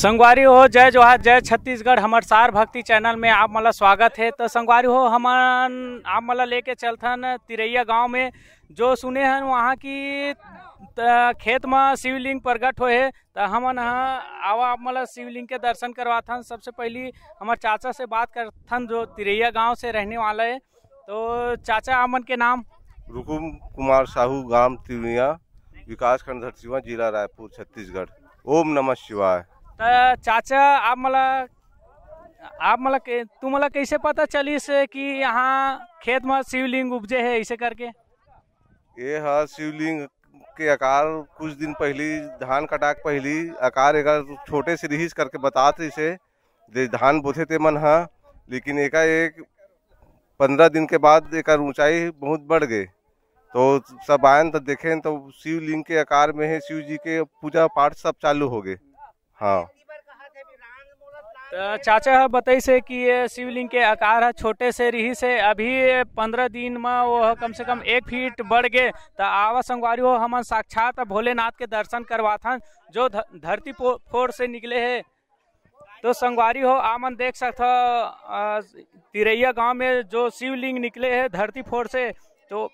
संगवारी हो जय जोहार जय छत्तीसगढ़ हमार सार भक्ति चैनल में आप मला स्वागत है। तो संगवारी हो हम आप मला लेके चलथन तिरैया गांव में जो सुने हैं वहाँ की खेत में शिवलिंग प्रकट होए है। तो हमन आवा आप मला शिवलिंग के दर्शन करवाथन। सबसे पहली हमार चाचा से बात करथन जो तिरैया गांव से रहने वाला है। तो चाचा आपमन के नाम? रुकुम कुमार साहू, गांव तिरैया, विकास खंड धरसीवा, जिला रायपुर, छत्तीसगढ़। ओम नमः शिवाय। तो चाचा आप मला तू मला कैसे पता चली से कि यहाँ खेत में शिवलिंग उपजे है ऐसे करके? ये है शिवलिंग के आकार कुछ दिन पहली धान कटाक पहली आकार एक छोटे से रिहिस करके बताते इसे धान बोथे ते मन हा, लेकिन एका एक 15 दिन के बाद एक ऊंचाई बहुत बढ़ गए। तो सब आयन तो देखें तो शिवलिंग के आकार में है, शिव जी के पूजा पाठ सब चालू हो गए। हाँ तो चाचा बताई से कि ये शिवलिंग के आकार है छोटे से रही से अभी 15 दिन में वो कम से कम 1 फीट बढ़ गए। तो आवा संगवारी हो हम साक्षात भोलेनाथ के दर्शन करवाथन जो धरती फोड़ से निकले है। तो संगवारी हो आमन देख सकते तिरैया गांव में जो शिवलिंग निकले है धरती फोड़ से। तो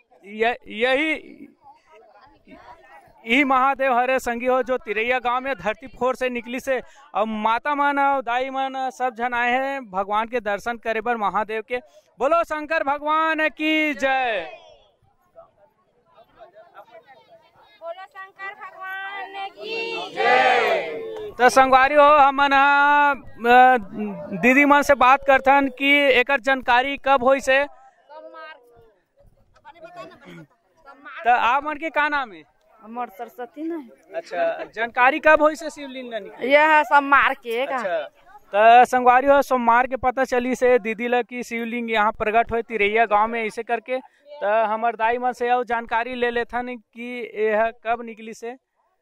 यही महादेव हरे संगी हो जो तिरैया गांव में धरती फोड़ से निकली से। अब माता मन दाई मन सब जन आए हैं भगवान के दर्शन करे बर महादेव के। बोलो शंकर भगवान की जय। बोलो शंकर भगवान की जय। तो संगवारी हो हमन दीदी मन से बात करथन कि एकर जानकारी कब होई से। तो आप मन के का नाम है? अमर सरस्वती ना। अच्छा, जानकारी कब होई से शिवलिंग निकली? यह सब मार के का। अच्छा, तो संगवारी हो सोमवार के पता चली से दीदी ला की शिवलिंग यहाँ प्रकट हुए तिरैया गांव में ऐसे करके। तो हमार दाई मन से और जानकारी ले लेथन कि यह कब निकली से।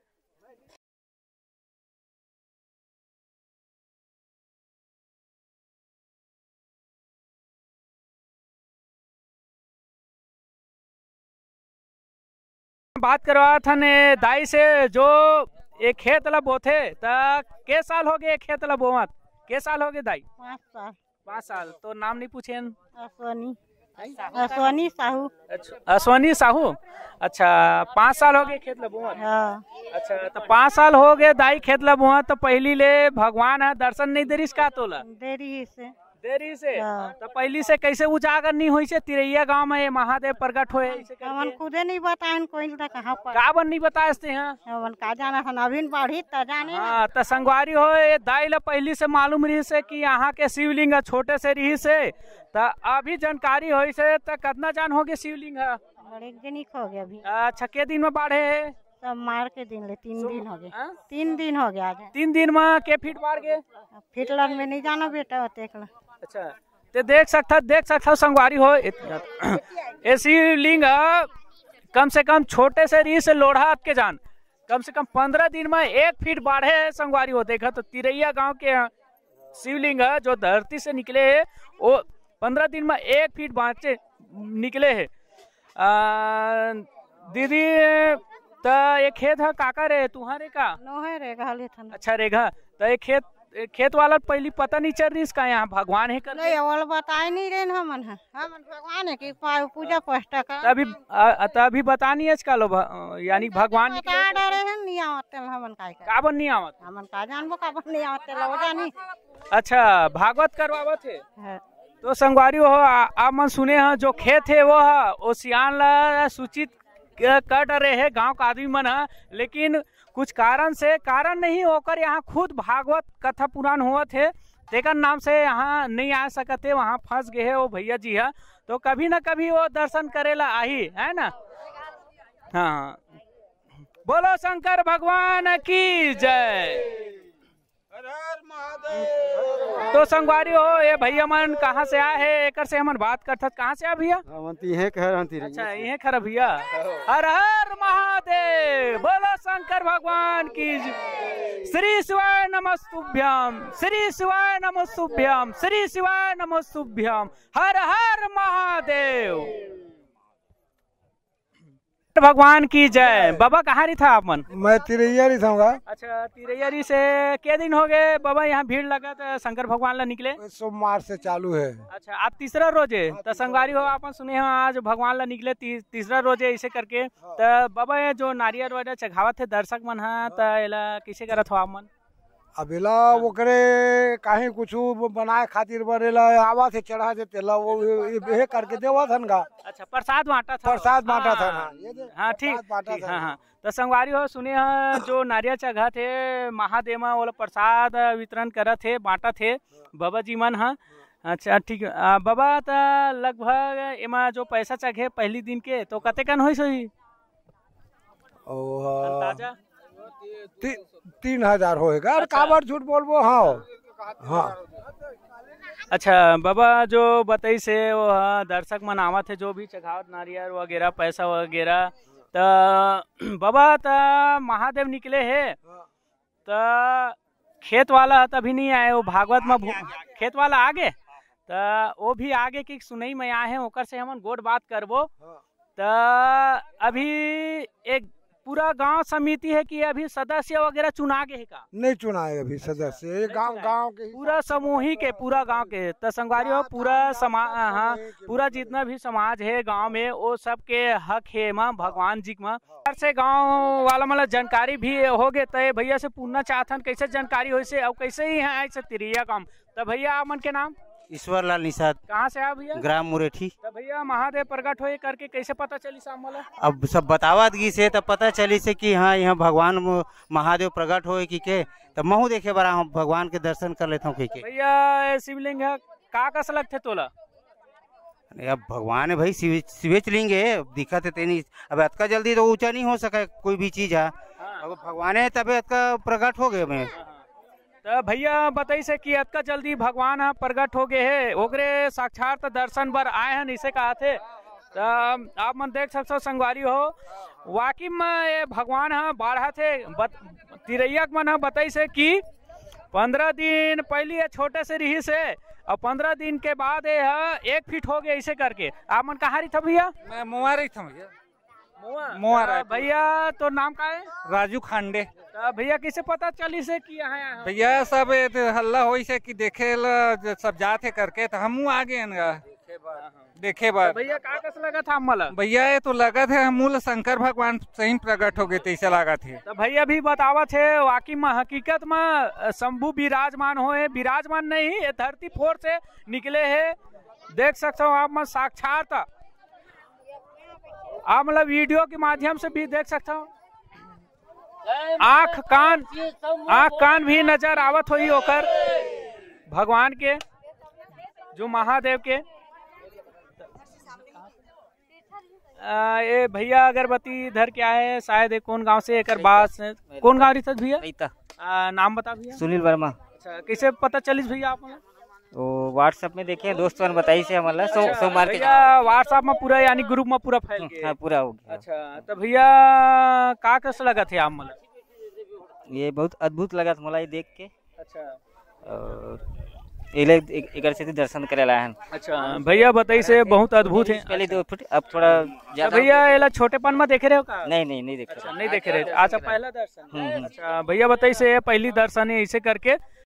बात करवा था ने दाई से जो एक खेत ला बोथे तो के साल हो गए खेत ला बोवत? के साल हो गए दाई? 5 साल। 5 साल। तो नाम नहीं पूछेन? अश्वनी साहू। अच्छा, अश्वनी साहू। अच्छा, 5 साल हो गए खेत ला बोवत? हाँ। अच्छा, तो 5 साल हो गए दाई खेत ला बोवत। तो पहली ले भगवान है दर्शन नहीं देरिस का तोला? देरी से। हाँ। तो पहली से कैसे उजागर नहीं हुई से तिरैया गांव में महादेव प्रकट हुए? हमन खुदे नहीं बताएं कोई कहाँ पर। का बन नहीं बताते हैं? हमन का जाना हन अभी बढ़ी त जाने। हाँ, तो संगवारी हो ये दाई ला पहली से मालूम रही से कि यहाँ के शिवलिंग छोटे से रही से। तो अभी जानकारी हुई से तो कितना जान हो गए शिवलिंग है? एक दिन ही हो गया अभी। अच्छा, के दिन में बाढ़े है? सब मार के दिन ले 3 दिन हो गए। 3 दिन हो गया। 3 दिन में के फीट बाढ़ गए? फीट लग में नहीं जाना बेटा देख ला। अच्छा, तो देख सकता संगवारी हो ये शिवलिंग कम से कम छोटे से रही से लोढ़ा के जान कम से कम 15 दिन में 1 फीट बाढ़े है संगवारी हो। देखा तो तिरैया गांव के शिवलिंग जो धरती से निकले है वो 15 दिन में 1 फीट बाँचे निकले है। दीदी तो ये खेत है काका रे तुम्हारे का? नोहे रेगा ले था। अच्छा, रेगा। तो ये खेत वाला पहली पता नहीं चल रही इसका यहाँ भगवान है कर? नहीं वाला बताए नहीं रहे हमन भगवान है कि पूजा पाठ का। तभी बता नहीं है लो यानी भगवान बता डरे हैं नहीं आवते हमन का बन नहीं आवत? हमन का जानबो का बन नहीं आवते लो जानी। अच्छा, भागवत करवावत है। तो संगवारी हो आप मन सुने हैं जो खेत है वो है ओसियान ला सूचित कर डरे है गांव का आदमी मन है, लेकिन कुछ कारण नहीं होकर यहाँ खुद भागवत कथा पुराण हुआ थे तेकर नाम से यहाँ नहीं आ सकते, वहाँ फंस गए है वो भैया जी है। तो कभी ना कभी वो दर्शन करेला आई है ना। हाँ, बोलो शंकर भगवान की जय। तो संगवारी हो ये भैया मन कहाँ से आए है एकर से हमन बात करते कहाँ से आ भैया? अच्छा, ये खरा भैया। हर हर महादेव। बोलो शंकर भगवान की जय। श्री शिवाय नमस्तुभ्यम, श्री शिवाय नमस्तुभ्यम, श्री शिवाय नमस्तुभ्यम। हर हर महादेव। भगवान की जय। बाबा कहाँ रही था आप मन? मैं तिरैया रही था। अच्छा, तिरैयारी से के दिन हो गए बाबा यहाँ भीड़ लगा था शंकर भगवान ला निकले? सोमवार से चालू है। अच्छा, आज तीसरा रोज है तो संगवारी हो आप सुने हो आज भगवान ला निकले तीसरा रोज है ऐसे करके। तो बाबा ये जो नारियल वारियल चढ़ावत थे दर्शक मन हा तो एला कैसे करत हो आप मन? अबेला ओकरे काहे कुछ बनाए खातिर बरेला आवा से चढ़ा देते ला वो ये करके देवा था ना। अच्छा, प्रसाद बांटा था? प्रसाद बांटा था ना। हाँ ठीक, हाँ हाँ। तो संगवारी हो सुने हैं जो नारियल चढ़ा थे महादेव में वो प्रसाद वितरण करा थे बांटा थे बाबा जी मन। हाँ अच्छा ठीक। बाबा तो लगभग एमा जो पैसा चढ़े पहली दिन के तो कते कन होई सोई अंदाजा? 3000 होएगा। और काबर झूठ बोलबो। हाँ हाँ। अच्छा बाबा जो बताई से वो दर्शक मन आवा थे जो भी चढ़ावत नारियल वगैरह पैसा वगैरह तो बाबा तो महादेव निकले है तो खेत वाला तभी नहीं आए वो भागवत में खेत वाला आगे तो वो भी आगे की सुनई में आए हैं ओकर से हमन गोड बात करबो। तो अभी एक पूरा गांव समिति है कि अभी सदस्य वगैरह चुना के है का? नहीं चुना है अभी सदस्य। गांव के पूरा समूहिक है पूरा गांव के। तो संगवारी हो पूरा समाज, हाँ पूरा जितना भी समाज है गांव में वो सबके हक है माँ भगवान जी में से गांव वाला मतलब जानकारी भी हो गए। तो भैया से पूछना चाहथन कैसे जानकारी हो से और कैसे ही है ऐसे तिरैया काम। तो भैया आप मन के नाम? ईश्वर लाल निषाद। कहाँ से आप भैया? ग्राम मुरेठी। तो भैया महादेव प्रकट होए करके कैसे पता चली शाम वाला? अब सब बतावत गी से तब पता चली से कि हाँ यहाँ भगवान महादेव प्रकट होए कि के तब महू देखे बड़ा हम भगवान के दर्शन कर लेता हूँ के। भैया शिवलिंग है का कस लगते तोला? अब भगवान है भाई शिवेच लिंग है दिखा थे तेनी। अब अतका जल्दी तो ऊंचा नहीं हो सका कोई भी चीज है। अब भगवान है तब अतका प्रकट हो गए मैं। तो भैया बताई से कि अतका जल्दी भगवान प्रकट हो गए है ओकरे साक्षात दर्शन बर आए हैं इसे कहा थे। तो आप मन देख सकते हो संगवारी हो वाकई में ये भगवान बाढ़ा थे तिरैया मन बताई से कि 15 दिन पहले छोटे से रही से और 15 दिन के बाद ये 1 फीट हो गया इसे करके। आप मन कहाँ रही था भैया? मैं मुआ रही था भैया। मुआ भैया तो नाम का है? राजू खांडे। भैया किसे पता चली से कि यहाँ भैया सब हल्ला हो से कि देखे ला सब जाते करके तो हम आगे देखे बाद। भैया का कस लगा था मला? भैया ये तो लगा थे मूल शंकर भगवान सही प्रकट हो गए थे लगा थे। तो भैया भी बतावा थे वाकई में हकीकत में शंभू विराजमान होए विराजमान नहीं धरती फोर से निकले है। देख सकते हो आप साक्षात आप मतलब वीडियो के माध्यम से भी देख सकते हो। आंख कान भी नजर आवत हुई होकर भगवान के जो महादेव के। ये भैया अगरबत्ती इधर क्या है शायद कौन गांव से एक बात कौन गांव रही भैया? नाम बता भैया। सुनील वर्मा। अच्छा कैसे पता चली भैया आप? तो व्हाट्सएप में देखे दोस्तों ने बताई से हमारा सोमवार के व्हाट्सएप में पूरा यानी ग्रुप में पूरा फैल गया। हाँ पूरा हो गया। अच्छा तो भैया का कैसे लगा थे आप मतलब? ये बहुत अद्भुत लगा था मलाई देख के। अच्छा और एक से दर्शन करे लाए हैं। अच्छा भैया बताई से बहुत अद्भुत है। पहले 2 फुट अब थोड़ा ज्यादा। भैया ये छोटेपन में देखे रहे हो का? नहीं देख रहे। नहीं देखे रहे। अच्छा पहला दर्शन। अच्छा भैया बताई से पहली दर्शन है इसे करके